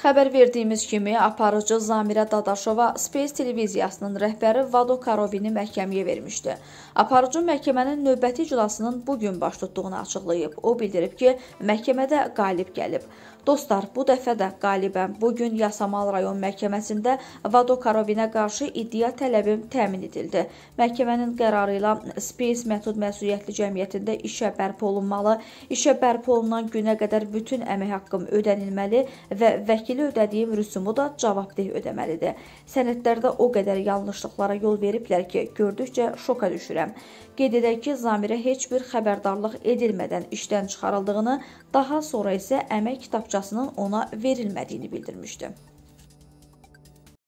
Xəbər verdiyimiz kimi, aparıcı Zamirə Dadaşova Space televiziyasının rəhbəri Vado Karovini məhkəməyə vermişdi. Aparıcı məhkəmənin növbəti iclasının bugün baş tutduğunu açıqlayıb. O bildirib ki, məhkəmədə qalib gəlib. Dostlar, bu dəfə də qalibəm. Bugün Yasamal rayon məhkəməsində Vado Karovinə qarşı iddia tələbim təmin edildi. Məhkəmənin qərarı ilə Space Metod Məsuliyyətli Cəmiyyətində işə bərpa olunmalı, işə bərpa olunan günə qədər bütün əmək haqqım ödənilməli və vəkili ödədiyim rüsumu da cavabdeh ödəməlidir. Sənədlərdə o qədər yanlışlıqlara yol veriblər ki, gördükcə şoka düşürəm. Qeyd edək ki, Zamirə heç bir xəbərdarlıq edilmədən işdən çıxarıldığını, daha sonra isə əmək kitabçasının ona verilmədiyini bildirmişdi.